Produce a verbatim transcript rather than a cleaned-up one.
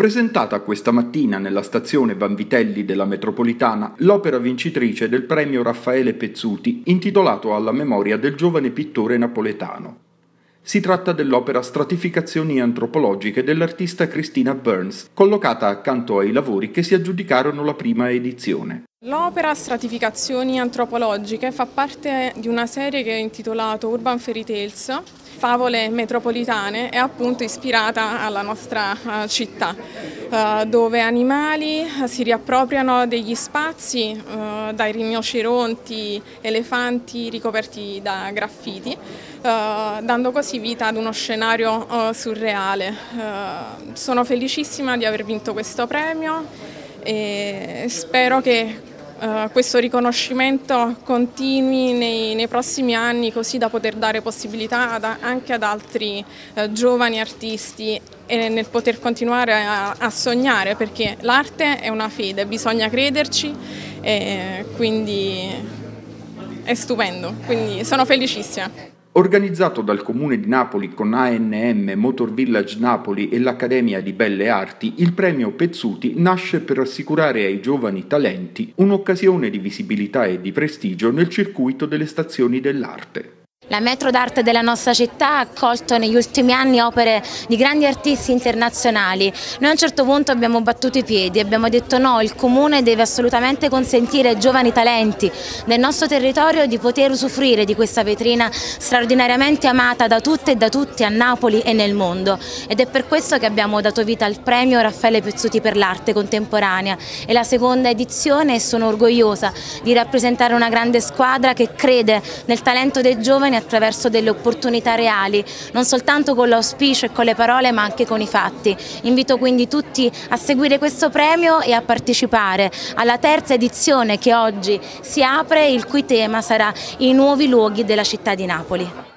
Presentata questa mattina nella stazione Vanvitelli della metropolitana l'opera vincitrice del premio Raffaele Pezzuti intitolato alla memoria del giovane pittore napoletano. Si tratta dell'opera Stratificazioni antropologiche dell'artista Christina Burns, collocata accanto ai lavori che si aggiudicarono la prima edizione. L'opera Stratificazioni antropologiche fa parte di una serie che è intitolata Urban Fairy Tales, favole metropolitane, e appunto ispirata alla nostra uh, città, uh, dove animali si riappropriano degli spazi, uh, dai rinoceronti, elefanti ricoperti da graffiti, uh, dando così vita ad uno scenario uh, surreale. Uh, sono felicissima di aver vinto questo premio e spero che Uh, questo riconoscimento continui nei, nei prossimi anni, così da poter dare possibilità ad, anche ad altri uh, giovani artisti e nel poter continuare a, a sognare, perché l'arte è una fede, bisogna crederci e quindi è stupendo, quindi sono felicissima. Organizzato dal Comune di Napoli con A N M, Motor Village Napoli e l'Accademia di Belle Arti, il premio Pezzuti nasce per assicurare ai giovani talenti un'occasione di visibilità e di prestigio nel circuito delle stazioni dell'arte. La metro d'arte della nostra città ha accolto negli ultimi anni opere di grandi artisti internazionali. Noi a un certo punto abbiamo battuto i piedi, abbiamo detto no, il Comune deve assolutamente consentire ai giovani talenti del nostro territorio di poter usufruire di questa vetrina straordinariamente amata da tutte e da tutti a Napoli e nel mondo. Ed è per questo che abbiamo dato vita al premio Raffaele Pezzuti per l'arte contemporanea. È la seconda edizione e sono orgogliosa di rappresentare una grande squadra che crede nel talento dei giovani attraverso delle opportunità reali, non soltanto con l'auspicio e con le parole ma anche con i fatti. Invito quindi tutti a seguire questo premio e a partecipare alla terza edizione che oggi si apre, il cui tema sarà i nuovi luoghi della città di Napoli.